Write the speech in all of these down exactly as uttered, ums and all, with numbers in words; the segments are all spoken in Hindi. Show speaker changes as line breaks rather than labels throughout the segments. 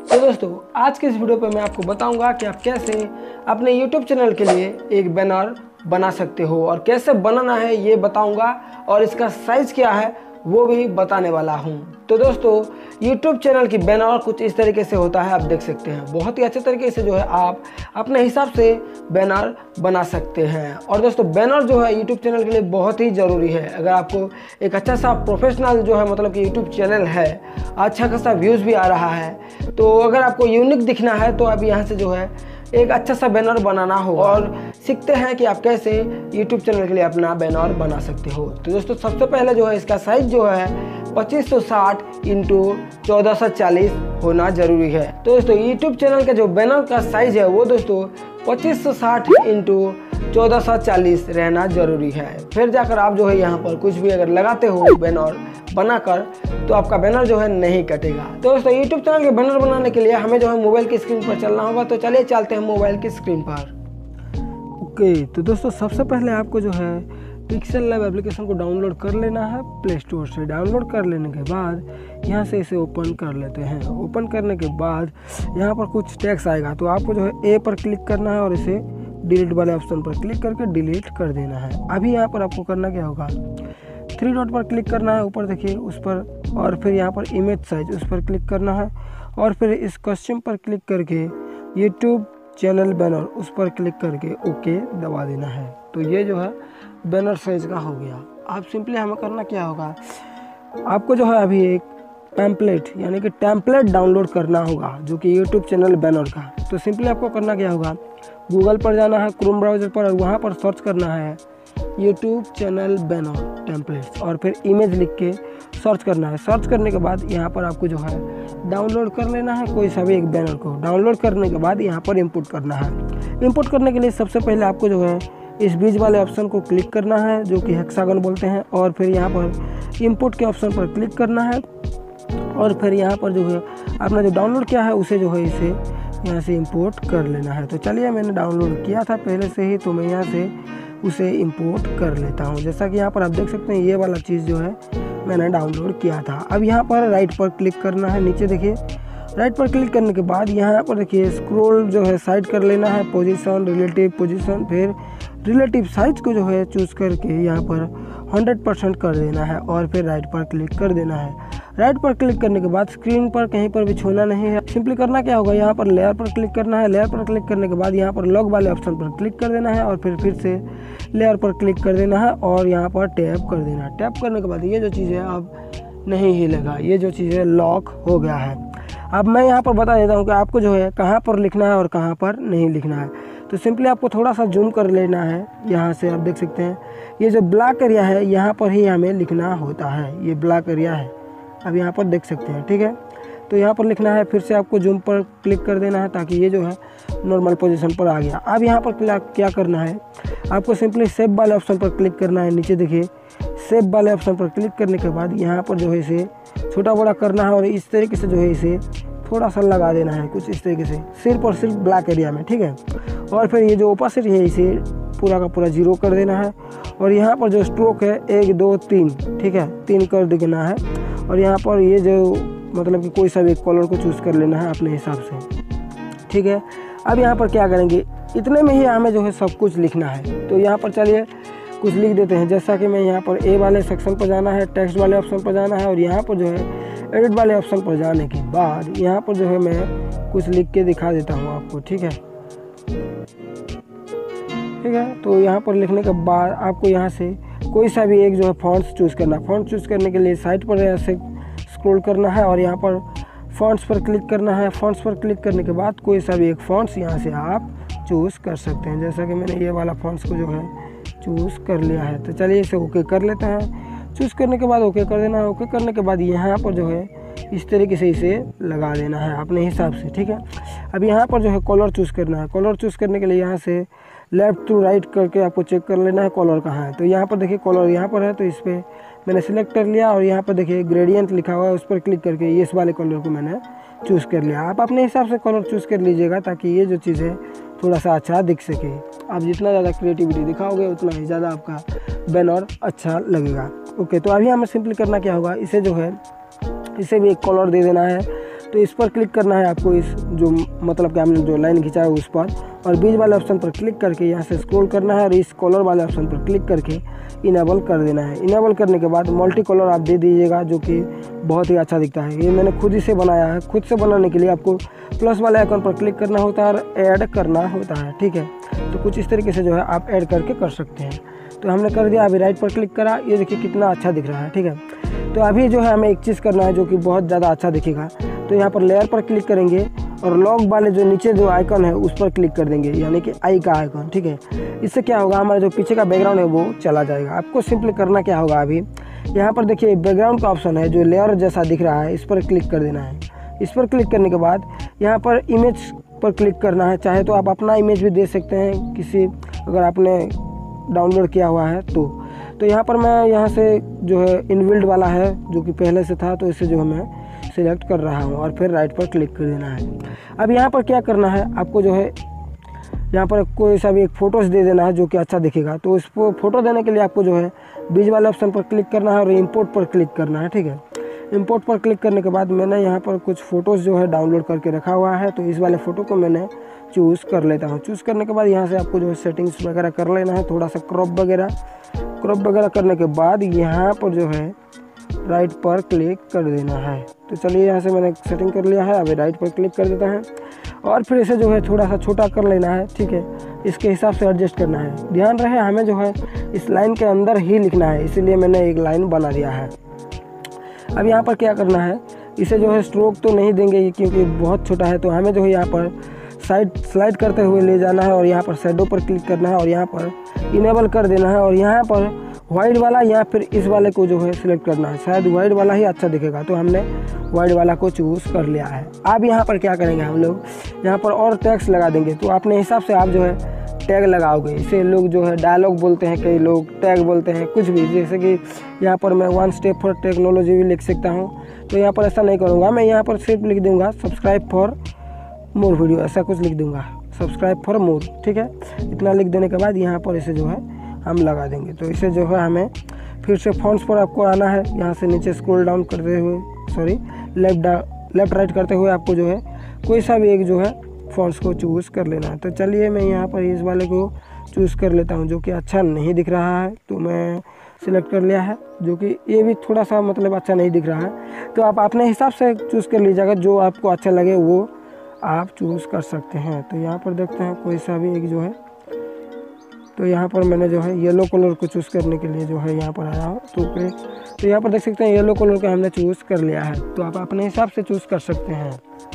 तो दोस्तों आज के इस वीडियो पे मैं आपको बताऊंगा कि आप कैसे अपने यूट्यूब चैनल के लिए एक बैनर बना सकते हो और कैसे बनाना है ये बताऊंगा और इसका साइज़ क्या है वो भी बताने वाला हूं। तो दोस्तों यूट्यूब चैनल की बैनर कुछ इस तरीके से होता है, आप देख सकते हैं। बहुत ही अच्छे तरीके से जो है आप अपने हिसाब से बैनर बना सकते हैं। और दोस्तों बैनर जो है यूट्यूब चैनल के लिए बहुत ही ज़रूरी है। अगर आपको एक अच्छा सा प्रोफेशनल जो है मतलब कि यूट्यूब चैनल है, अच्छा खासा व्यूज़ भी आ रहा है, तो अगर आपको यूनिक दिखना है तो आप यहाँ से जो है एक अच्छा सा बैनर बनाना हो और सीखते हैं कि आप कैसे यूट्यूब चैनल के लिए अपना बैनर बना सकते हो। तो दोस्तों सबसे पहले जो है इसका साइज जो है पच्चीस सौ साठ इंटू चौदह सौ चालीस होना ज़रूरी है। तो दोस्तों यूट्यूब चैनल का जो बैनर का साइज है वो दोस्तों पच्चीस सौ साठ इंटू चौदह सौ चालीस रहना ज़रूरी है। फिर जाकर आप जो है यहाँ पर कुछ भी अगर लगाते हो बैनर बनाकर तो आपका बैनर जो है नहीं कटेगा। तो दोस्तों यूट्यूब चैनल के बैनर बनाने के लिए हमें जो है मोबाइल की स्क्रीन पर चलना होगा। तो चलिए चलते हैं मोबाइल की स्क्रीन पर। ओके तो दोस्तों सबसे पहले आपको जो है पिक्सल लैब एप्लीकेशन को डाउनलोड कर लेना है प्ले स्टोर से। डाउनलोड कर लेने के बाद यहाँ से इसे ओपन कर लेते हैं। ओपन करने के बाद यहाँ पर कुछ टेक्स्ट आएगा, तो आपको जो है ए पर क्लिक करना है और इसे डिलीट वाले ऑप्शन पर क्लिक करके डिलीट कर देना है। अभी यहाँ पर आपको करना क्या होगा, थ्री डॉट पर क्लिक करना है, ऊपर देखिए उस पर, और फिर यहाँ पर इमेज साइज उस पर क्लिक करना है और फिर इस क्वेश्चन पर क्लिक करके यूट्यूब चैनल बैनर उस पर क्लिक करके ओके दबा देना है। तो ये जो है बैनर साइज का हो गया। अब सिंपली हमें करना क्या होगा, आपको जो है अभी एक टेम्पलेट यानी कि टेम्पलेट डाउनलोड करना होगा जो कि यूट्यूब चैनल बैनर का। तो सिंपली आपको करना क्या होगा, गूगल पर जाना है क्रोम ब्राउज़र पर और वहाँ पर सर्च करना है यूट्यूब चैनल बैनर टेम्पलेट्स और फिर इमेज लिख के सर्च करना है। सर्च करने के बाद यहाँ पर आपको जो है डाउनलोड कर लेना है कोई सा भी एक बैनर को। डाउनलोड करने के बाद यहाँ पर इंपोर्ट करना है। इंपोर्ट करने के लिए सबसे पहले आपको जो है इस बीच वाले ऑप्शन को क्लिक करना है जो कि हेक्सागन बोलते हैं, और फिर यहाँ पर इंपोर्ट के ऑप्शन पर क्लिक करना है और फिर यहाँ पर जो है आपने जो डाउनलोड किया है उसे जो है इसे यहाँ से इंपोर्ट कर लेना है। तो चलिए मैंने डाउनलोड किया था पहले से ही, तो मैं यहाँ से उसे इंपोर्ट कर लेता हूँ। जैसा कि यहाँ पर आप देख सकते हैं ये वाला चीज़ जो है मैंने डाउनलोड किया था। अब यहाँ पर राइट पर क्लिक करना है, नीचे देखिए राइट पर क्लिक करने के बाद यहाँ पर देखिए स्क्रॉल जो है साइड कर लेना है, पोजीशन रिलेटिव पोजीशन, फिर रिलेटिव साइज को जो है चूज़ करके यहाँ पर हंड्रेड परसेंट कर देना है और फिर राइट पर क्लिक कर देना है। राइट पर क्लिक करने के बाद स्क्रीन पर कहीं पर भी छूना नहीं है। सिंपली करना क्या होगा, यहाँ पर लेयर पर क्लिक करना है। लेयर पर क्लिक करने के बाद यहाँ पर लॉग वाले ऑप्शन पर क्लिक कर देना है और फिर फिर से लेयर पर क्लिक कर देना है और यहाँ पर टैप कर देना है। टैप करने के बाद ये जो चीज़ है अब नहीं हिलेगा, ये जो चीज़ है लॉक हो गया है। अब मैं यहाँ पर बता देता हूँ कि आपको जो है कहाँ पर लिखना है और कहाँ पर नहीं लिखना है। तो सिंपली आपको थोड़ा सा जूम कर लेना है। यहाँ से आप देख सकते हैं ये जो ब्लैक एरिया है यहाँ पर ही हमें लिखना होता है, ये ब्लैक एरिया है, अब यहाँ पर देख सकते हैं, ठीक है। तो यहाँ पर लिखना है, फिर से आपको जूम पर क्लिक कर देना है ताकि ये जो है नॉर्मल पोजीशन पर आ गया। अब यहाँ पर क्या करना है, आपको सिंपली सेव वाले ऑप्शन पर क्लिक करना है। नीचे देखिए सेव वाले ऑप्शन पर क्लिक करने के बाद यहाँ पर जो है इसे छोटा बड़ा करना है और इस तरीके से जो है इसे थोड़ा सा लगा देना है कुछ इस तरीके से सिर्फ और सिर्फ ब्लैक एरिया में, ठीक है। और फिर ये जो ओपासिटी है इसे पूरा का पूरा जीरो कर देना है और यहाँ पर जो स्ट्रोक है एक दो तीन, ठीक है, तीन कर देना है। और यहाँ पर ये जो मतलब कि कोई सा भी कलर को चूज़ कर लेना है अपने हिसाब से, ठीक है। अब यहाँ पर क्या करेंगे, इतने में ही हमें जो है सब कुछ लिखना है। तो यहाँ पर चलिए कुछ लिख देते हैं। जैसा कि मैं यहाँ पर ए वाले सेक्शन पर जाना है, टेक्स्ट वाले ऑप्शन पर जाना है और यहाँ पर जो है एडिट वाले ऑप्शन पर जाने के बाद यहाँ पर जो है मैं कुछ लिख के दिखा देता हूँ आपको, ठीक है, ठीक है। तो यहाँ पर लिखने के बाद आपको यहाँ से कोई सा भी एक जो है फॉन्ट्स चूज़ करना है। फॉन्ट चूज़ करने के लिए साइड पर ऐसे स्क्रॉल करना है और यहाँ पर फॉन्ट्स पर क्लिक करना है। फॉन्ट्स पर क्लिक करने के बाद कोई सा भी एक फॉन्ट्स यहाँ से आप चूज़ कर सकते हैं। जैसा कि मैंने ये वाला फॉन्ट्स को जो है चूज़ कर लिया है। तो चलिए इसे ओके कर लेते हैं। चूज़ करने के बाद ओके कर देना है। ओके करने के बाद यहाँ पर जो है इस तरीके से इसे लगा देना है अपने हिसाब से, ठीक है। अब यहाँ पर जो है कलर चूज़ करना है। कलर चूज़ करने के लिए यहाँ से लेफ़्ट टू राइट करके आपको चेक कर लेना है कलर कहाँ है। तो यहाँ पर देखिए कलर यहाँ पर है, तो इस पर मैंने सिलेक्ट कर लिया और यहाँ पर देखिए ग्रेडियंट लिखा हुआ है, उस पर क्लिक करके ये इस वाले कलर को मैंने चूज़ कर लिया। आप अपने हिसाब से कलर चूज़ कर लीजिएगा ताकि ये जो चीज़ है थोड़ा सा अच्छा दिख सके। आप जितना ज़्यादा क्रिएटिविटी दिखाओगे उतना ही ज़्यादा आपका बैनर अच्छा लगेगा। ओके, तो अभी हमें सिंपली करना क्या होगा, इसे जो है इसे भी एक कलर दे देना है। तो इस पर क्लिक करना है आपको, इस जो मतलब कि हमने जो लाइन खींचा है उस पर, और बीच वाले ऑप्शन पर क्लिक करके यहाँ से स्क्रॉल करना है और इस कलर वाले ऑप्शन पर क्लिक करके इनेबल कर देना है। इनेबल करने के बाद मल्टी कलर आप दे दीजिएगा, जो कि बहुत ही अच्छा दिखता है। ये मैंने खुद ही से बनाया है। खुद से बनाने के लिए आपको प्लस वाले आइकन पर क्लिक करना होता है और ऐड करना होता है, ठीक है। तो कुछ इस तरीके से जो है आप ऐड करके कर सकते हैं। तो हमने कर दिया, अभी राइट पर क्लिक करा, ये देखिए कितना अच्छा दिख रहा है, ठीक है। तो अभी जो है हमें एक चीज़ करना है जो कि बहुत ज़्यादा अच्छा दिखेगा। तो यहाँ पर लेयर पर क्लिक करेंगे और लॉग वाले जो नीचे जो आइकन है उस पर क्लिक कर देंगे, यानी कि आई का आइकन, ठीक है। इससे क्या होगा, हमारा जो पीछे का बैकग्राउंड है वो चला जाएगा। आपको सिंपली करना क्या होगा, अभी यहाँ पर देखिए बैकग्राउंड का ऑप्शन है जो लेयर जैसा दिख रहा है, इस पर क्लिक कर देना है। इस पर क्लिक करने के बाद यहाँ पर इमेज पर क्लिक करना है। चाहे तो आप अपना इमेज भी दे सकते हैं, किसी अगर आपने डाउनलोड किया हुआ है तो तो यहाँ पर मैं यहाँ से जो है इनबिल्ड वाला है जो कि पहले से था, तो इसे जो है मैं सिलेक्ट कर रहा हूँ और फिर राइट पर क्लिक कर देना है। अब यहाँ पर क्या करना है, आपको जो है यहाँ पर कोई सा भी एक फ़ोटोज़ दे देना है जो कि अच्छा दिखेगा। तो इस फोटो देने के लिए आपको जो है बीच वाले ऑप्शन पर क्लिक करना है और इंपोर्ट पर क्लिक करना है, ठीक है। इंपोर्ट पर क्लिक करने के बाद मैंने यहाँ पर कुछ फ़ोटोज़ जो है डाउनलोड करके रखा हुआ है, तो इस वाले फ़ोटो को मैंने चूज़ कर लेता हूँ। चूज़ करने के बाद यहाँ से आपको जो है सेटिंग्स वगैरह कर लेना है, थोड़ा सा क्रॉप वगैरह क्रॉप वगैरह करने के बाद यहाँ पर जो है राइट पर क्लिक कर देना है। तो चलिए यहाँ से मैंने सेटिंग कर लिया है, अभी राइट पर क्लिक कर देता है और फिर इसे जो है थोड़ा सा छोटा कर लेना है, ठीक है। इसके हिसाब से एडजस्ट करना है। ध्यान रहे हमें जो है इस लाइन के अंदर ही लिखना है, इसीलिए मैंने एक लाइन बना दिया है। अब यहाँ पर क्या करना है, इसे जो है स्ट्रोक तो नहीं देंगे क्योंकि बहुत छोटा है, तो हमें जो है यहाँ पर साइड स्लाइड करते हुए ले जाना है और यहाँ पर शैडो पर क्लिक करना है और यहाँ पर इनेबल कर देना है और यहाँ पर वाइट वाला या फिर इस वाले को जो है सिलेक्ट करना है। शायद वाइट वाला ही अच्छा दिखेगा, तो हमने वाइट वाला को चूज़ कर लिया है। अब यहाँ पर क्या करेंगे, हम लोग यहाँ पर और टैग्स लगा देंगे। तो अपने हिसाब से आप जो है टैग लगाओगे, इसे लोग जो है डायलॉग बोलते हैं, कई लोग टैग बोलते हैं, कुछ भी। जैसे कि यहाँ पर मैं वन स्टेप फॉर टेक्नोलॉजी भी लिख सकता हूँ, तो यहाँ पर ऐसा नहीं करूँगा। मैं यहाँ पर सिर्फ लिख दूँगा सब्सक्राइब फॉर मोर वीडियो, ऐसा कुछ लिख दूँगा, सब्सक्राइब फॉर मोर, ठीक है। इतना लिख देने के बाद यहाँ पर इसे जो है हम लगा देंगे। तो इसे जो है हमें फिर से फॉन्ट्स पर आपको आना है, यहाँ से नीचे स्क्रॉल डाउन करते हुए सॉरी लेफ्ट लेफ्ट राइट करते हुए आपको जो है कोई सा भी एक जो है फॉन्ट्स को चूज़ कर लेना है। तो चलिए मैं यहाँ पर इस वाले को चूज़ कर लेता हूँ जो कि अच्छा नहीं दिख रहा है, तो मैं सिलेक्ट कर लिया है। जो कि ये भी थोड़ा सा मतलब अच्छा नहीं दिख रहा है, तो आप अपने हिसाब से चूज़ कर लीजिएगा, जो आपको अच्छा लगे वो आप चूज़ कर सकते हैं। तो यहाँ पर देखते हैं कोई सा भी एक जो है, तो यहाँ पर मैंने जो है येलो कलर को चूज़ करने के लिए जो है यहाँ पर आया हूँ। तो पे तो यहाँ पर देख सकते हैं येलो कलर का हमने चूज़ कर लिया है, तो आप अपने हिसाब से चूज़ कर सकते हैं।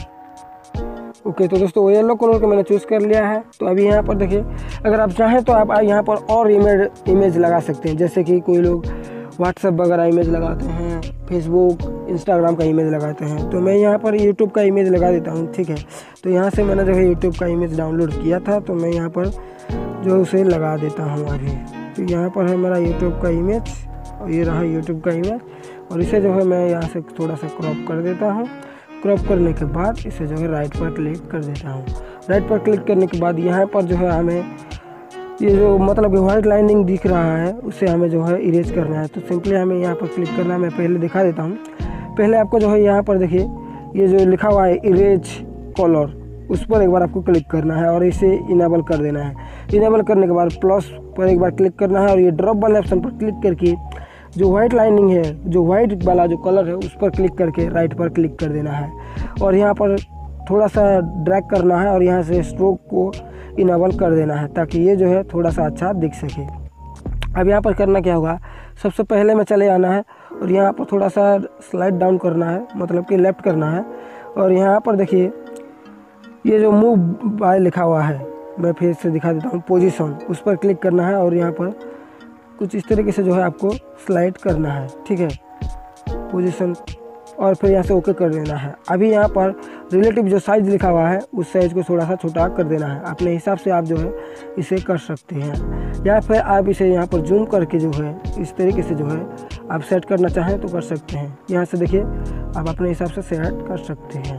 ओके, तो दोस्तों येलो कलर को मैंने चूज़ कर लिया है। तो अभी यहाँ पर देखिए, अगर आप चाहें तो आप यहाँ पर और इमेज इमेज लगा सकते हैं। जैसे कि कोई लोग व्हाट्सएप वगैरह इमेज लगाते हैं, फेसबुक इंस्टाग्राम का इमेज लगाते हैं, तो मैं यहाँ पर यूट्यूब का इमेज लगा देता हूँ, ठीक है। तो यहाँ से मैंने जो है यूट्यूब का इमेज डाउनलोड किया था, तो मैं यहाँ पर जो उसे लगा देता हूँ अभी। तो यहाँ पर है मेरा यूट्यूब का इमेज और ये रहा यूट्यूब का इमेज, और इसे जो है मैं यहाँ से थोड़ा सा क्रॉप कर देता हूँ। क्रॉप करने के बाद इसे जो है राइट पर क्लिक कर देता हूँ। राइट पर क्लिक करने के बाद यहाँ पर जो है हमें ये जो मतलब कि वाइट लाइनिंग दिख रहा है उसे हमें जो है इरेज करना है। तो सिंपली हमें यहाँ पर क्लिक करना है। मैं पहले दिखा देता हूँ। पहले आपको जो है यहाँ पर देखिए ये जो लिखा हुआ है इरेज कलर, उस पर एक बार आपको क्लिक करना है और इसे इनेबल कर देना है। इनेबल करने के बाद प्लस पर एक बार क्लिक करना है और ये ड्रॉप वाले ऑप्शन पर क्लिक करके जो वाइट लाइनिंग है, जो वाइट वाला जो कलर है, उस पर क्लिक करके राइट पर क्लिक कर देना है और यहाँ पर थोड़ा सा ड्रैग करना है और यहाँ से स्ट्रोक को इनेबल कर देना है ताकि ये जो है थोड़ा सा अच्छा दिख सके। अब यहाँ पर करना क्या होगा, सबसे पहले में चले आना है और यहाँ पर थोड़ा सा स्लाइड डाउन करना है, मतलब कि लेफ़्ट करना है। और यहाँ पर देखिए ये जो मूव बाय लिखा हुआ है, मैं फिर से दिखा देता हूँ, पोजीशन, उस पर क्लिक करना है और यहाँ पर कुछ इस तरीके से जो है आपको स्लाइड करना है, ठीक है, पोजीशन, और फिर यहाँ से ओके कर देना है। अभी यहाँ पर रिलेटिव जो साइज़ लिखा हुआ है उस साइज़ को थोड़ा सा छोटा कर देना है। अपने हिसाब से आप जो है इसे कर सकते हैं, या फिर आप इसे यहाँ पर जूम करके जो है इस तरीके से जो है आप सेट करना चाहें तो कर सकते हैं। यहाँ से देखिए आप अपने हिसाब से सेट कर सकते हैं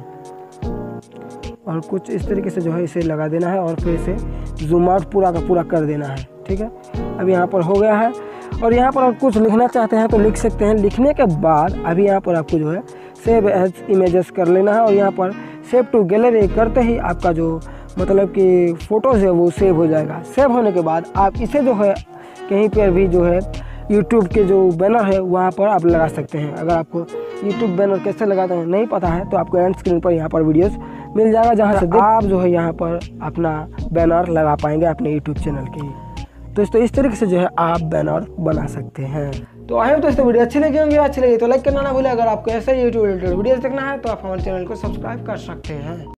और कुछ इस तरीके से जो है इसे लगा देना है और फिर इसे जूम आउट पूरा का पूरा कर देना है, ठीक है। अब यहाँ पर हो गया है और यहाँ पर आप कुछ लिखना चाहते हैं तो लिख सकते हैं। लिखने के बाद अभी यहाँ पर आपको जो है सेव एज इमेजेस कर लेना है और यहाँ पर सेव टू गैलरी करते ही आपका जो मतलब कि फ़ोटोज़ है वो सेव हो जाएगा। सेव होने के बाद आप इसे जो है कहीं पर भी जो है यूट्यूब के जो बैनर है वहाँ पर आप लगा सकते हैं। अगर आपको यूट्यूब बैनर कैसे लगाते हैं नहीं पता है तो आपको एंड स्क्रीन पर यहाँ पर वीडियोस मिल जाएगा, जहाँ से आप जो है यहाँ पर अपना बैनर लगा पाएंगे अपने यूट्यूब चैनल के। दोस्तों इस तरीके से जो है आप बैनर बना सकते हैं। तो आई होप दोस्तों वीडियो अच्छी लगी होंगी, अच्छी लगी तो लाइक करना ना भूलें। अगर आपको ऐसा यूट्यूब रिलेटेड वीडियोस देखना है तो आप हमारे चैनल को सब्सक्राइब कर सकते हैं।